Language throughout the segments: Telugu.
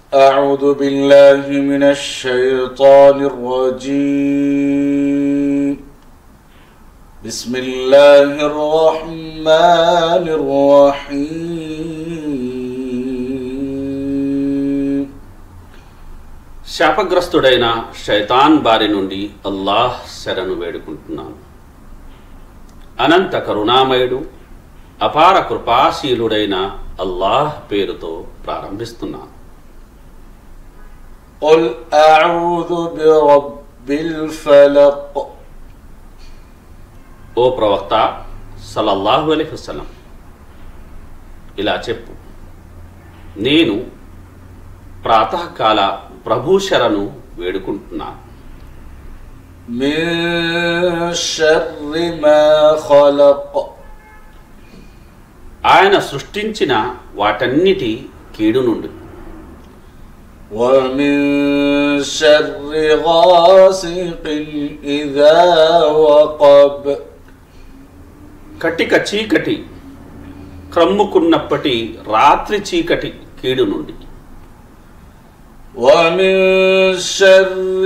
أعوذ بالله من الشيطان الرجيم. بسم الله الرحمن الرحيم. శాపగ్రస్తుడైన శైతాన్ బారి నుండి అల్లాహ్ శరణు వేడుకుంటున్నాను. అనంత కరుణామయుడు అపార కృపాశీలుడైన అల్లాహ్ పేరుతో ప్రారంభిస్తున్నాను. قل أعوذ برب الفلق. ఓ ప్రవక్త సల్లల్లాహు అలైహి వసల్లం, ఇలా చెప్పు, నేను ప్రాతకాల ప్రభు శరణు వేడుకుంటున్నాను. من شر ما خلق. ఆయన సృష్టించిన వాటన్నిటి కీడు నుండి. ومن شر غاسق إذا وقب. కటిక చీకటి క్రమ్ముకున్నప్పటి రాత్రి చీకటి కీడు నుండి. ومن شر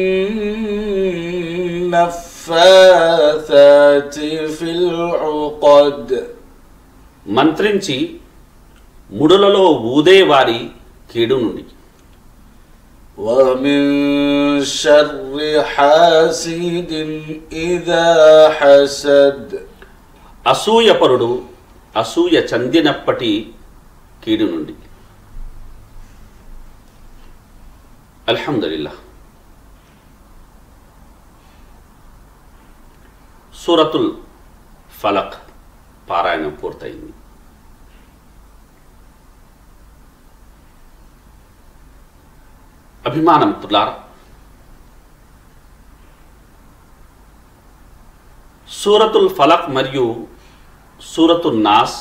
النفاثات في العقد. మంత్రించి ముడులలో ఊదేవారి కీడు నుండి. ومن شر حاسد إذا حسد. అసూయపరుడు అసూయ చెందినప్పటి కీడు నుండి. అల్హమ్దులిల్లాహ్. సూరతుల్ ఫలక్ పారాయణం పూర్తయింది. అభిమానమిత్రులారా, సూరతుల్ ఫలక్ మరియు సూరతుల్ నాస్,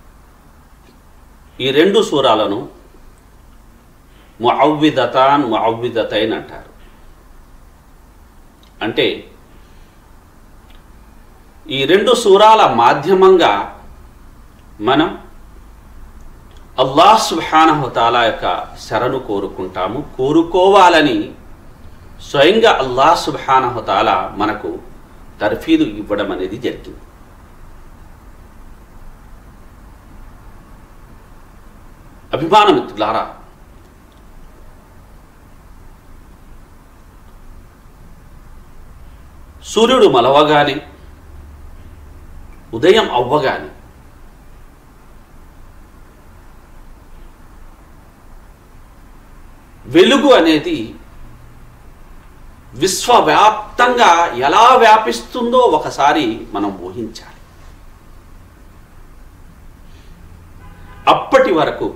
ఈ రెండు సూరాలను ముఅవ్విదతాన్ ముఅవ్విదతైన్ అంటారు. అంటే ఈ రెండు సూరాల మాధ్యమంగా మనం అల్లాహ్ సుబ్హానహు వ తఆలా యొక్క శరణు కోరుకుంటాము. కోరుకోవాలని స్వయంగా అల్లాహ్ సుబ్హానహు వ తఆలా మనకు తర్ఫీదు ఇవ్వడం అనేది జరిగింది. అభిమానమిత్రులారా, సూర్యుడు మలవగానే, ఉదయం అవ్వగానే వెలుగు అనేది విశ్వవ్యాప్తంగా ఎలా వ్యాపిస్తుందో ఒకసారి మనం ఊహించాలి. అప్పటి వరకు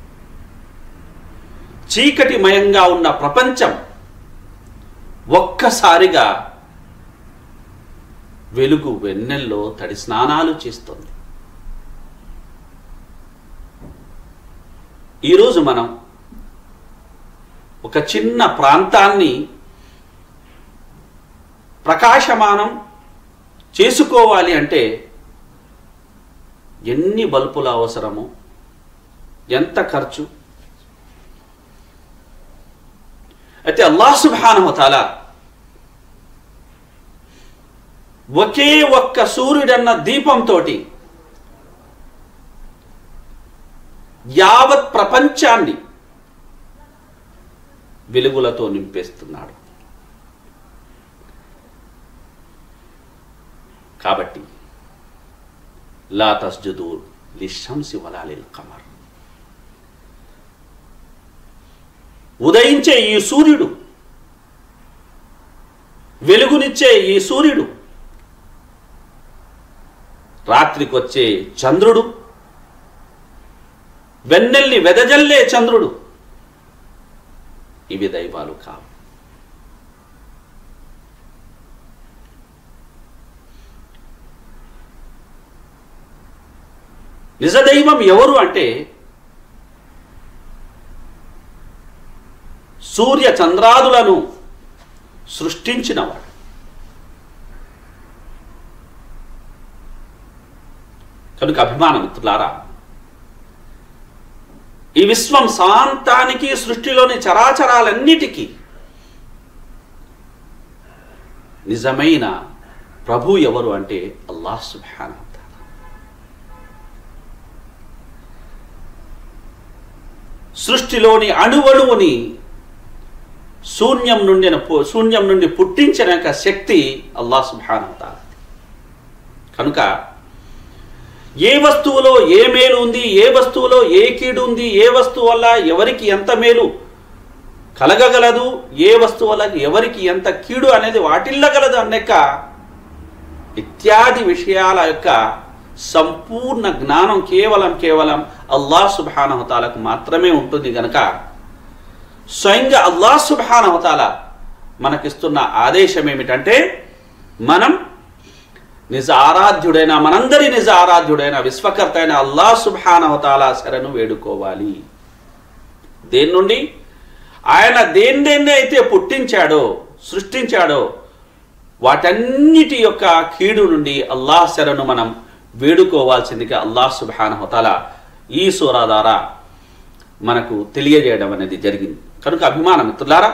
చీకటిమయంగా ఉన్న ప్రపంచం ఒక్కసారిగా వెలుగు వెన్నెల్లో తడి స్నానాలు చేస్తుంది. ఈరోజు మనం ఒక చిన్న ప్రాంతాన్ని ప్రకాశమానం చేసుకోవాలి అంటే ఎన్ని బల్బుల అవసరమో, ఎంత ఖర్చు. అయితే అల్లాహ్ సుబ్హానహు వ తఆలా ఒకే ఒక్క సూర్యుడన్న దీపంతో యావత్ ప్రపంచాన్ని వెలుగులతో నింపేస్తున్నాడు. కాబట్టి లా తస్జుదు లిషంసి వలా లిల్ ఖమర్. ఉదయించే ఈ సూర్యుడు, వెలుగునిచ్చే ఈ సూర్యుడు, రాత్రికొచ్చే చంద్రుడు, వెన్నెల్ని వెదజల్లే చంద్రుడు, ఇవి దైవాలు కావు. నిజదైవం ఎవరు అంటే సూర్య చంద్రాదులను సృష్టించినవాడు. కనుక అభిమాన మిత్రులారా, ఈ విశ్వం శాంతానికి, సృష్టిలోని చరాచరాలన్నిటికీ నిజమైన ప్రభు ఎవరు అంటే అల్లాహ్ సుబ్హానహు వ తఆలా. సృష్టిలోని అణువణువుని శూన్యం నుండి పుట్టించిన యొక్క శక్తి అల్లాహ్ సుబ్హానహు వ తఆలా. కనుక ఏ వస్తువులో ఏ మేలు ఉంది, ఏ వస్తువులో ఏ కీడు ఉంది, ఏ వస్తువు వల్ల ఎవరికి ఎంత మేలు కలగగలదు, ఏ వస్తువు వల్ల ఎవరికి ఎంత కీడు అనేది వాటిల్లగలదు అనేక ఇత్యాది విషయాల యొక్క సంపూర్ణ జ్ఞానం కేవలం అల్లాహ్ సుబ్హానహు వ తఆలాకు మాత్రమే ఉంటుంది. గనక స్వయంగా అల్లాహ్ సుబ్హానహు వ తఆలా మనకిస్తున్న ఆదేశం ఏమిటంటే మనం మనందరి నిజ ఆరాధ్యుడైన విశ్వకర్త అయిన అల్లాహ్ సుబ్హానహు వ తఆలా శరణు వేడుకోవాలి. దేని నుండి? ఆయన దేన్ని అయితే పుట్టించాడో, సృష్టించాడో వాటన్నిటి యొక్క కీడు నుండి అల్లాహ్ శరణు మనం వేడుకోవాల్సిందిగా అల్లాహ్ సుబ్హానహు వ తఆలా ఈ సూరా ద్వారా మనకు తెలియజేయడం అనేది జరిగింది. కనుక అభిమాన మిత్రులారా,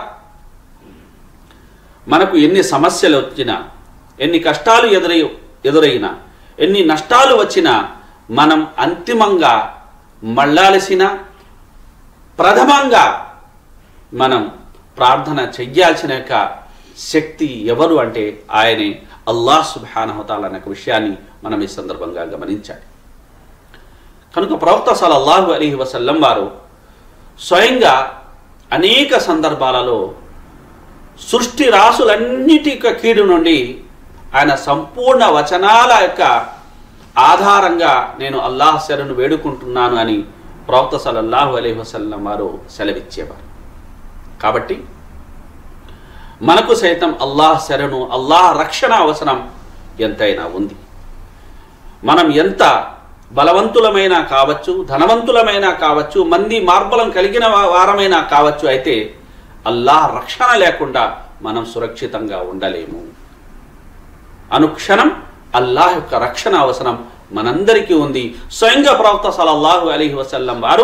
మనకు ఎన్ని సమస్యలు వచ్చినా, ఎన్ని కష్టాలు ఎదురైనా, ఎన్ని నష్టాలు వచ్చినా మనం అంతిమంగా మళ్ళాల్సిన, ప్రథమంగా మనం ప్రార్థన చెయ్యాల్సిన యొక్క శక్తి ఎవరు అంటే ఆయనే అల్లాహ్ సుబ్హానహు వ తఆలా అనే విషయాన్ని మనం ఈ సందర్భంగా గమనించాలి. కనుక ప్రవక్త సల్లల్లాహు అలైహి వసల్లం వారు స్వయంగా అనేక సందర్భాలలో సృష్టి రాసులన్నిటి యొక్క కీడు నుండి ఆయన సంపూర్ణ వచనాల యొక్క ఆధారంగా నేను అల్లాహ్ శరణు వేడుకుంటున్నాను అని ప్రవక్త సల్లల్లాహు అలైహి వసల్లం వారు సెలవిచ్చేవారు. కాబట్టి మనకు సైతం అల్లాహ్ శరణు, అల్లాహ్ రక్షణ అవసరం ఎంతైనా ఉంది. మనం ఎంత బలవంతులమైనా కావచ్చు, ధనవంతులమైనా కావచ్చు, మంది మార్బలం కలిగిన వారమైనా కావచ్చు, అయితే అల్లాహ్ రక్షణ లేకుండా మనం సురక్షితంగా ఉండలేము. అనుక్షణం అల్లాహ్ యొక్క రక్షణ అవసరం మనందరికీ ఉంది. స్వయంగా ప్రవక్త సల్లల్లాహు అలైహి వసల్లం వారు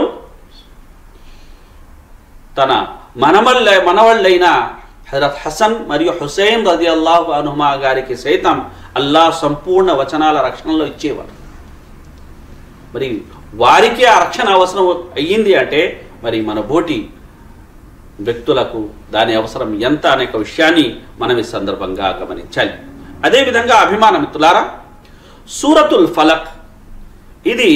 తన మనవళ్ళైన హజరత్ హసన్ మరియు హుసైన్ రదియల్లాహు అన్హుమా గారికి సైతం అల్లాహ్ సంపూర్ణ వచనాల రక్షణలో ఇచ్చేవారు. మరి వారికి ఆ రక్షణ అవసరం అయ్యింది అంటే మరి మన బోటి వ్యక్తులకు దాని అవసరం ఎంత అనే విషయాన్ని మనం ఈ సందర్భంగా గమనించాలి. అదేవిధంగా అభిమాన మిత్రులారా, సూరతుల్ ఫలక్ ఇది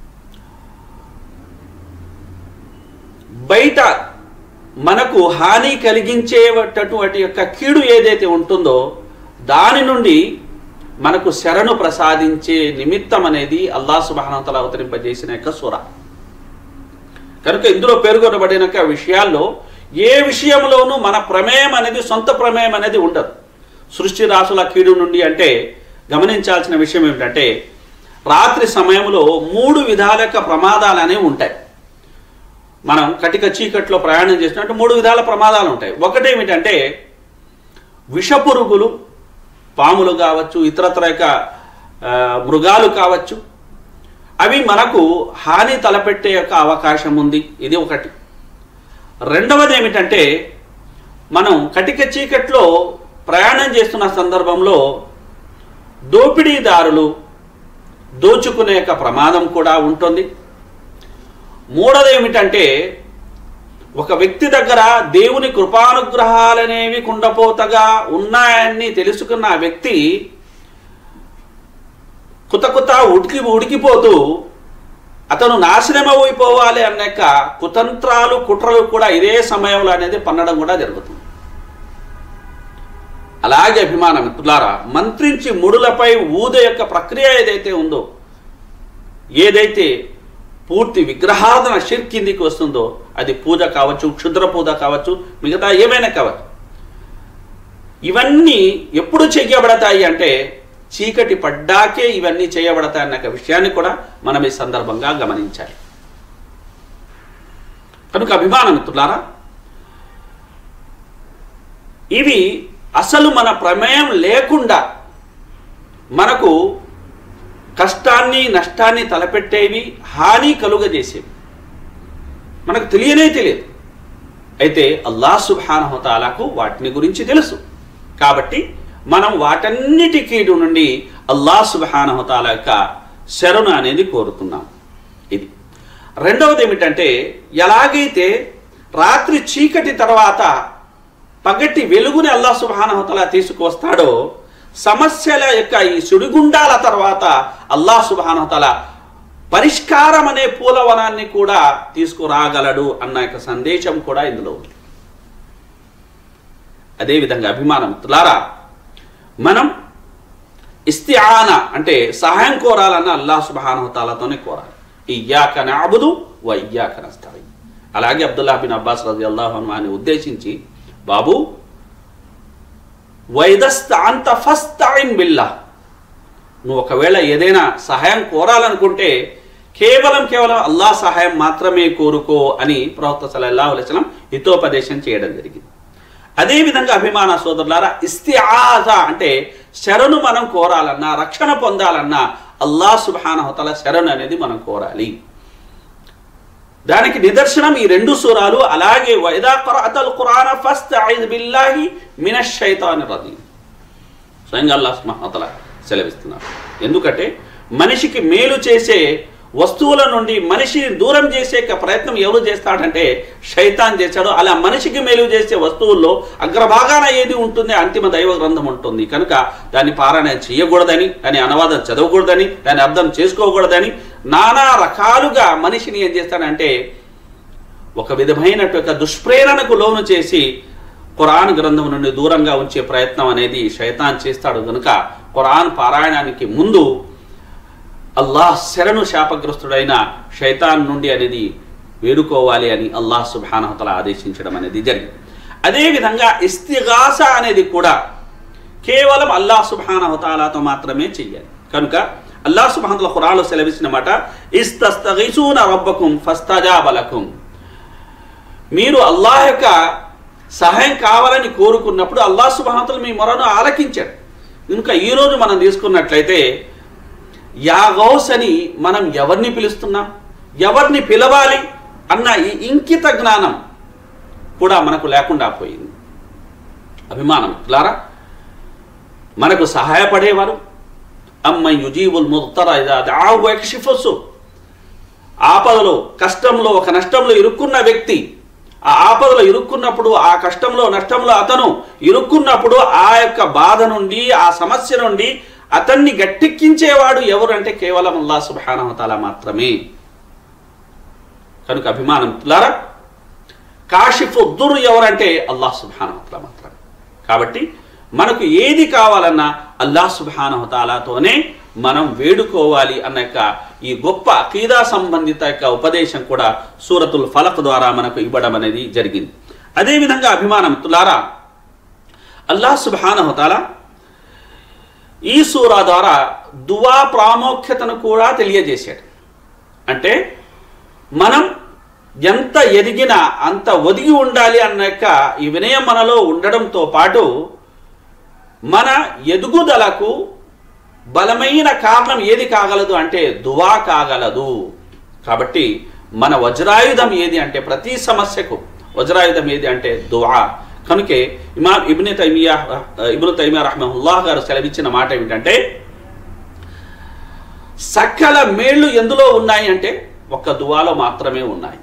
బయట మనకు హాని కలిగించేటటువంటి యొక్క కీడు ఏదైతే ఉంటుందో దాని నుండి మనకు శరణు ప్రసాదించే నిమిత్తం అనేది అల్లాహ్ సుబ్హానహు వ తఆలా అవతరింపజేసిన యొక్క సూర. కనుక ఇందులో పేర్కొనబడిన విషయాల్లో ఏ విషయంలోనూ మన ప్రమేయం అనేది, సొంత ప్రమేయం అనేది ఉండదు. సృష్టి రాసుల కీడు నుండి అంటే గమనించాల్సిన విషయం ఏమిటంటే రాత్రి సమయంలో 3 విధాల యొక్క ప్రమాదాలు అనేవి ఉంటాయి. మనం కటిక చీకట్లో ప్రయాణం చేసినట్టు 3 విధాల ప్రమాదాలు ఉంటాయి. ఒకటేమిటంటే విషపురుగులు, పాములు కావచ్చు, ఇతరత్ర యొక్క మృగాలు కావచ్చు, అవి మనకు హాని తలపెట్టే యొక్క అవకాశం ఉంది. ఇది ఒకటి. రెండవది ఏమిటంటే మనం కటిక చీకట్లో ప్రయాణం చేస్తున్న సందర్భంలో దోపిడీదారులు దోచుకునే యొక్క ప్రమాదం కూడా ఉంటుంది. మూడవది ఏమిటంటే ఒక వ్యక్తి దగ్గర దేవుని కృపానుగ్రహాలనేవి కుండపోతగా ఉన్నాయని తెలుసుకున్న ఆ వ్యక్తి కుత ఉడికిపోతూ అతను నాశనమైపోవాలి అన్నాక కుతంత్రాలు, కుట్రలు కూడా ఇదే సమయంలో అనేది పన్నడం కూడా జరుగుతుంది. అలాగే అభిమాన మిత్రులారా, మంత్రించి ముడులపై ఊదే యొక్క ప్రక్రియ ఏదైతే ఉందో, ఏదైతే పూర్తి విగ్రహార్థన షిర్క్ కిందికి వస్తుందో, అది పూజ కావచ్చు, క్షుద్ర పూజ కావచ్చు, మిగతా ఏమైనా కావచ్చు, ఇవన్నీ ఎప్పుడు చేయబడతాయి అంటే చీకటి పడ్డాకే ఇవన్నీ చేయబడతాయి అన్న విషయాన్ని కూడా మనం ఈ సందర్భంగా గమనించాలి. కనుక అభిమాన మిత్రులారా, ఇవి అసలు మన ప్రమేయం లేకుండా మనకు కష్టాన్ని, నష్టాన్ని తలపెట్టేవి, హాని కలుగజేసేవి. మనకు తెలియదు. అయితే అల్లాహ్ సుబ్హానహు వ తఆలాకు వాటిని గురించి తెలుసు. కాబట్టి మనం వాటన్నిటి కీడు నుండి అల్లాహ్ సుబ్హానహు వ తఆలా యొక్క శరణు అనేది కోరుతున్నాం. ఇది రెండవది ఏమిటంటే, ఎలాగైతే రాత్రి చీకటి తర్వాత పగటి వెలుగుని అల్లాహ్ సుబ్హానహు వ తఆలా తీసుకొస్తాడో, సమస్యల యొక్క ఈ సుడిగుండాల తర్వాత అల్లాహ్ సుబ్హానహు వ తఆలా పరిష్కారం అనే పూలవనాన్ని కూడా తీసుకురాగలడు అన్న యొక్క సందేశం కూడా ఇందులో ఉంది. అదేవిధంగా అభిమానమిత్రులారా, మనం ఇస్తిఆనా అంటే సహాయం కోరాలన్న అల్లాహ్ సుబ్హానహు వ తఆలాతోనే కోరాలి. ఇయ్యాక నఅబుదు వ ఇయ్యాక నస్తഈన్. అలాగే అబ్దుల్లా బిన్ అబ్బాస్ రజియల్లాహు అన్హు అని ఉద్దేశించి, బాబు వైదస్తఅంత ఫస్తఇన్ బిల్లాహ్, నువ్వు ఒకవేళ ఏదైనా సహాయం కోరాలనుకుంటే కేవలం అల్లాహ్ సహాయం మాత్రమే కోరుకో అని ప్రవక్త సల్లల్లాహు అలైహి వసల్లం హితోపదేశం చేయడం జరిగింది. అదేవిధంగా అభిమాన సోదరులారా, ఇస్తిఆజా అంటే శరణు మనం కోరాలన్నా, రక్షణ పొందాలన్నా అల్లాహ్ సుబ్హానహు వ తఆలా శరణు అనేది మనం కోరాలి. దానికి నిదర్శనం ఈ రెండు సూరాలు. అలాగే వైదా ఖరఅతల్ ఖురాన ఫస్తఇజ్ బిల్లాహి మినష్ షైతానిర్ రజీమ్, స్వయంగా అల్లాహ్ సుబ్హానహు వ తఆలా సెలవిస్తున్నారు. ఎందుకంటే మనిషికి మేలు చేసే వస్తువుల నుండి మనిషిని దూరం చేసే ప్రయత్నం ఎవరు చేస్తాడంటే శైతాన్ చేశాడు. అలా మనిషికి మేలు చేసే వస్తువుల్లో అగ్రభాగాన ఏది ఉంటుంది? అంతిమ దైవ గ్రంథం ఉంటుంది. కనుక దాన్ని పారాయణ చేయకూడదని, దాని అనువాదం చదవకూడదని, దాని అర్థం చేసుకోకూడదని నానా రకాలుగా మనిషిని ఏం చేస్తాడంటే ఒక విధమైనటువంటి దుష్ప్రేరణకు లోను చేసి ఖురాన్ గ్రంథం నుండి దూరంగా ఉంచే ప్రయత్నం అనేది శైతాన్ చేస్తాడు. కనుక ఖురాన్ పారాయణానికి ముందు అల్లాహ్ శరణు శాపగ్రస్తుడైన శైతాన్ నుండి అనేది వేడుకోవాలి అని అల్లాహ్ సుబ్హానహు వ తఆలా ఆదేశించడం అనేది జరిగింది. అదేవిధంగా ఇస్తిగాస అనేది కూడా కేవలం అల్లాహ్ సుబ్హానహు వ తఆలాతో మాత్రమే చెయ్యాలి. కనుక అల్లాహ్ సుబ్హానహు వ తఆలా ఖురాన్లో సెలవిచ్చిన మాట, ఇస్తస్తగీసూన రబ్బకుం ఫస్తజాబ లకుం, మీరు అల్లాహ్ యొక్క సహాయం కావాలని కోరుకున్నప్పుడు అల్లాహ్ సుబ్హానహు వ తఆలా మీ మొరను ఆలకించాడు. కనుక ఈరోజు మనం తీసుకున్నట్లయితే యా గౌస్ అని మనం ఎవరిని పిలుస్తున్నాం, ఎవరిని పిలవాలి అన్న ఈ ఇంకిత జ్ఞానం కూడా మనకు లేకుండా పోయింది. అభిమానం లారా, మనకు సహాయపడేవారు అమ్మ యుజీబుల్ ముద్తర ఇదా దఅహు వయక్షిఫు సు, ఆపదలో కష్టంలో ఒక నష్టంలో ఇరుక్కున్న వ్యక్తి ఆ ఆపదలో ఇరుక్కున్నప్పుడు, ఆ కష్టంలో నష్టంలో అతను ఇరుక్కున్నప్పుడు ఆ యొక్క బాధ నుండి, ఆ సమస్య నుండి అతన్ని గట్టెక్కించేవాడు ఎవరు అంటే కేవలం అల్లాహ్ సుబ్హానహు వ తఆలా మాత్రమే. కనుక అభిమానం లారా, కాషిఫు దుర్ ఎవరంటే అల్లాహ్ సుబ్హానహు వ తఆలా మాత్రమే. కాబట్టి మనకు ఏది కావాలన్నా అల్లాహ్ సుబ్హానహు వ తఆలాతోనే మనం వేడుకోవాలి అన్న యొక్క ఈ గొప్ప అకీదా సంబంధిత యొక్క ఉపదేశం కూడా సూరతుల్ ఫలక్ ద్వారా మనకు ఇవ్వడం అనేది జరిగింది. అదేవిధంగా అభిమానం లారా, అల్లాహ్ సుబ్హానహు వ తఆలా ఈ సూరా ద్వారా దువా ప్రాముఖ్యతను కూడా తెలియజేశాడు. అంటే మనం ఎంత ఎదిగినా అంత ఒదిగి ఉండాలి అన్న యొక్క ఈ వినయం మనలో ఉండడంతో పాటు మన ఎదుగుదలకు బలమైన కారణం ఏది కాగలదు అంటే దువా కాగలదు. కాబట్టి మన వజ్రాయుధం ఏది అంటే ప్రతి సమస్యకు వజ్రాయుధం ఏది అంటే దువా. కనుకే ఇమాం ఇబ్ను తైమియా రహ్మహుల్లాహ్ గారు సెలవిచ్చిన మాట ఏమిటంటే, సకల మేళ్లు ఎందులో ఉన్నాయి అంటే ఒక్క దువాలో మాత్రమే ఉన్నాయి.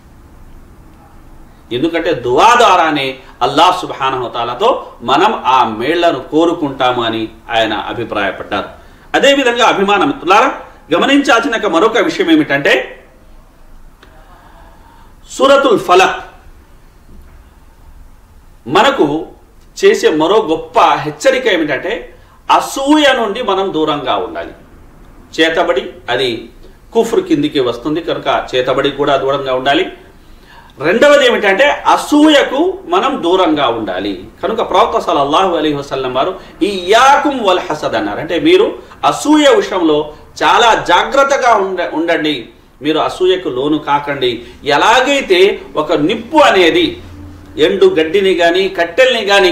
ఎందుకంటే దువా ద్వారానే అల్లాహ్ సుబ్హానహు వ తఆలాతో మనం ఆ మేళ్లను కోరుకుంటాము అని ఆయన అభిప్రాయపడ్డారు. అదేవిధంగా అభిమాన మిత్రులారా, గమనించాల్సిన మరొక విషయం ఏమిటంటే సూరతుల్ ఫలక్ మనకు చేసే మరో గొప్ప హెచ్చరిక ఏమిటంటే అసూయ నుండి మనం దూరంగా ఉండాలి. చేతబడి అది కుఫ్ర్ కిందికి వస్తుంది, కనుక చేతబడి కూడా దూరంగా ఉండాలి. రెండవది ఏమిటంటే అసూయకు మనం దూరంగా ఉండాలి. కనుక ప్రవక్త సల్లల్లాహు అలైహి వసల్లం వారు ఇయ్యాకుం వల్ హసద్ అన్నారు. అంటే మీరు అసూయ విషయంలో చాలా జాగ్రత్తగా ఉండండి, మీరు అసూయకు లోను కాకండి. ఎలాగైతే ఒక నిప్పు అనేది ఎండు గడ్డిని కానీ కట్టెల్ని కానీ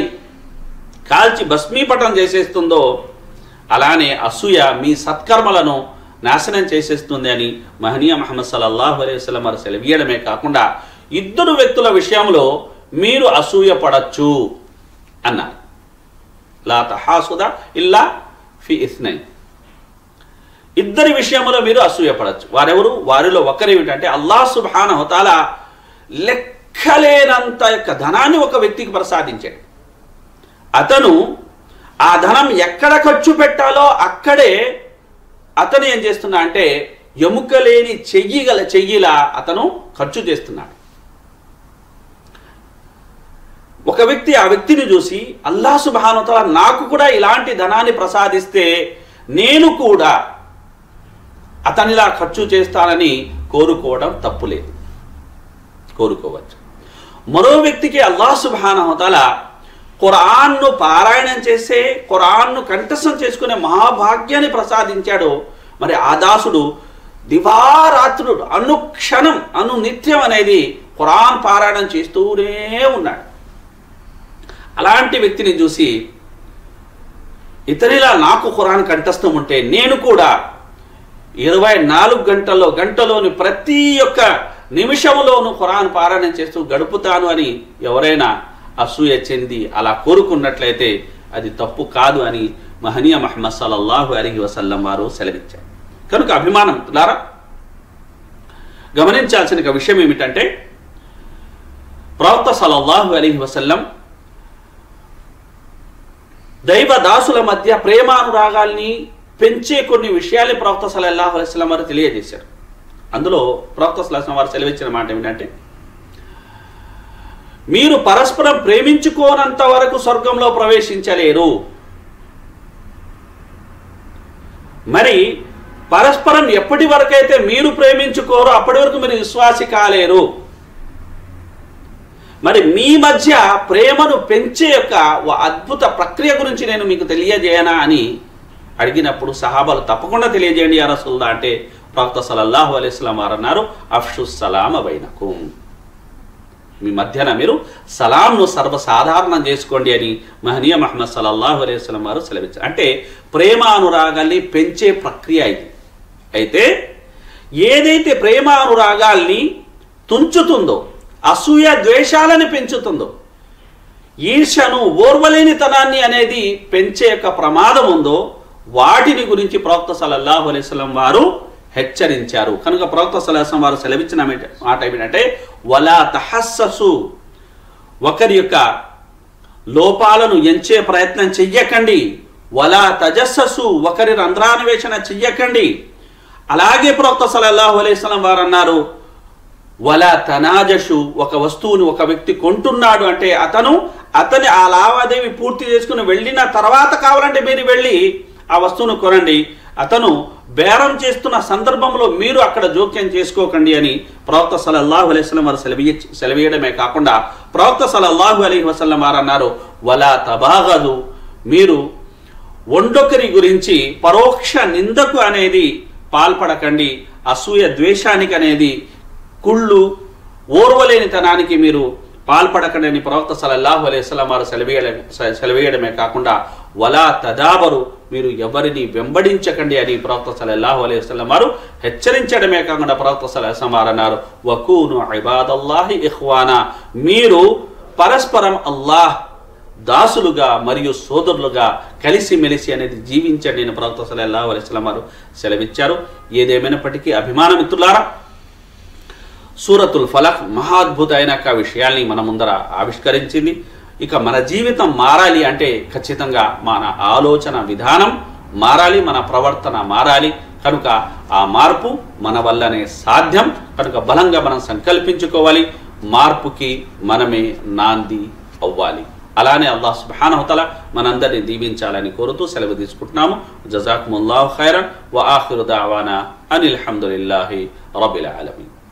కాల్చి భస్మీపటం చేసేస్తుందో, అలానే అసూయ మీ సత్కర్మలను నాశనం చేసేస్తుంది అని మహనీయ ముహమ్మద్ సల్లల్లాహు అలైహి వసల్లం వారు సెలవీయడమే కాకుండా ఇద్దరు వ్యక్తుల విషయంలో మీరు అసూయపడచ్చు అన్నారు. లా తహాసుద ఇల్లా ఫీ ఇస్నైన్. ఇద్దరి విషయంలో మీరు అసూయపడచ్చు. వారెవరు? వారిలో ఒకరేమిటంటే అల్లాహ్ సుబ్హానహు వ తఆలా లెక్కలేనంత యొక్క ధనాన్ని ఒక వ్యక్తికి ప్రసాదించాడు. అతను ఆ ధనం ఎక్కడ ఖర్చు పెట్టాలో అక్కడే అతను ఏం చేస్తున్నా అంటే ఎముకలేని చెయ్యిలా అతను ఖర్చు చేస్తున్నాడు. ఒక వ్యక్తి ఆ వ్యక్తిని చూసి అల్లాహ్ సుబ్హానహు వ తఆలా నాకు కూడా ఇలాంటి ధనాన్ని ప్రసాదిస్తే నేను కూడా అతనిలా ఖర్చు చేస్తానని కోరుకోవడం తప్పులేదు, కోరుకోవచ్చు. మరో వ్యక్తికి అల్లాహ్ సుబ్హానహు వ తఆలా ఖురాన్ను పారాయణం చేసే, ఖురాన్ను కంఠస్థం చేసుకునే మహాభాగ్యాన్ని ప్రసాదించాడు. మరి ఆ దాసుడు దివారాత్రుడు అనుక్షణం అనునిత్యం అనేది ఖురాన్ పారాయణం చేస్తూనే ఉన్నాడు. అలాంటి వ్యక్తిని చూసి ఇతనిలా నాకు ఖురాన్ కంఠస్థం ఉంటే నేను కూడా 24 గంటలోని ప్రతి ఒక్క నిమిషంలోనూ ఖురాన్ పారాయణం చేస్తూ గడుపుతాను అని ఎవరైనా అసూయ చెంది అలా కోరుకున్నట్లయితే అది తప్పు కాదు అని మహనీయ ముహమ్మద్ సల్లల్లాహు అలైహి వసల్లం వారు సెలవిచ్చారు. కనుక అభిమానం ద్వారా గమనించాల్సిన విషయం ఏమిటంటే ప్రవక్త సల్లల్లాహు అలైహి వసల్లం దైవ దాసుల మధ్య ప్రేమానురాగాల్ని పెంచే కొన్ని విషయాలు ప్రవక్త సల్లల్లాహు అలైహి వసల్లం వారు తెలియజేశారు. అందులో ప్రవక్త సల్లల్లాహు అలైహి వసల్లం వారు సెలవిచ్చిన మాట ఏమిటంటే మీరు పరస్పరం ప్రేమించుకోనంత వరకు స్వర్గంలో ప్రవేశించలేరు. మరి పరస్పరం ఎప్పటి వరకైతే మీరు ప్రేమించుకోరో అప్పటి వరకు మీరు విశ్వాసి కాలేరు. మరి మీ మధ్య ప్రేమను పెంచే యొక్క అద్భుత ప్రక్రియ గురించి నేను మీకు తెలియజేయనా అని అడిగినప్పుడు సహాబాలు తప్పకుండా తెలియజేయండి యా రసూలుల్లాహ్ అంటే ప్రవక్త సల్లల్లాహు అలైహి వసల్లం వారు అన్నారు అఫ్షుస్ సలామ బైనకుం, మీ మధ్యన మీరు సలాంను సర్వసాధారణం చేసుకోండి అని మహనీయ ముహమ్మద్ సల్లల్లాహు అలైహి వసల్లం వారు సెలవిచ్చారు. అంటే ప్రేమానురాగాల్ని పెంచే ప్రక్రియ ఇది. అయితే ఏదైతే ప్రేమానురాగాల్ని తుంచుతుందో, అసూయ ద్వేషాలని పెంచుతుందో, ఈర్ష్యను ఓర్వలేనితనాన్ని అనేది పెంచే యొక్క ప్రమాదం ఉందో వాటిని గురించి ప్రవక్త సల్లల్లాహు అలైహి వసల్లం వారు హెచ్చరించారు. కనుక ప్రవక్త సల్లల్లాహు అలైహి వసల్లం వారు సెలవిచ్చిన మాట ఏమిటంటే వలా తహస్ససు, ఒకరి యొక్క లోపాలను ఎంచే ప్రయత్నం చెయ్యకండి. వలా తజస్ససు, ఒకరి రంధ్రాన్వేషణ చెయ్యకండి. అలాగే ప్రవక్త సల్లల్లాహు అలైహి వసల్లం వారు అన్నారు వలా తనాజషు, ఒక వస్తువుని ఒక వ్యక్తి కొంటున్నాడు అంటే అతని ఆ లావాదేవీ పూర్తి చేసుకుని వెళ్ళిన తర్వాత కావాలంటే మీరు వెళ్ళి ఆ వస్తువును కొనండి. అతను బేరం చేస్తున్న సందర్భంలో మీరు అక్కడ జోక్యం చేసుకోకండి అని ప్రవక్త సల్లల్లాహు అలైహి వసల్లం వారు సెలవీయడమే కాకుండా ప్రవక్త సల్లల్లాహు అలైహి వసల్లం వారు అన్నారు వలా తబాగదు, మీరు ఒండొకరి గురించి పరోక్ష నిందకు అనేది పాల్పడకండి. అసూయ ద్వేషానికి అనేది, కుళ్ళు ఓర్వలేనితనానికి మీరు పాల్పడకండి అని ప్రవక్త సల్లల్లాహు అలైహి వసల్లం వారు సెలవీయడమే కాకుండా వలా తదాబరు, మీరు ఎవరిని వెంబడించకండి అని ప్రవక్త సల్లల్లాహు అలైహి వసల్లం వారు హెచ్చరించడమే కాకుండా ప్రవక్త సల్లల్లాహు అలైహి వసల్లం వారు అన్నారు వకూను ఇబాదల్లాహి ఇఖ్వానా, మీరు పరస్పరం అల్లాహ్ దాసులుగా మరియు సోదరులుగా కలిసిమెలిసి అనేది జీవించండి అని ప్రవక్త సల్లల్లాహు అలైహి వసల్లం వారు సెలవిచ్చారు. ఏదేమైనప్పటికీ అభిమాన మిత్రులారా, సూరతుల్ ఫలక్ మహాద్భుతమైన విషయాల్ని మన ముందర ఆవిష్కరించింది. ఇక మన జీవితం మారాలి అంటే ఖచ్చితంగా మన ఆలోచన విధానం మారాలి, మన ప్రవర్తన మారాలి. కనుక ఆ మార్పు మన వల్లనే సాధ్యం. కనుక బలంగా మనం సంకల్పించుకోవాలి, మార్పుకి మనమే నాంది అవ్వాలి. అలానే అల్లాహ్ సుబ్హానహు వ తఆలా మనందరినీ దీవించాలని కోరుతూ సెలవు తీసుకుంటున్నాము. జజాకుముల్లాహు ఖైరన్ వ ఆఖిరు దఅవానా అనిల్ హమ్దులిల్లాహి రబ్బిల్ ఆలమీన్.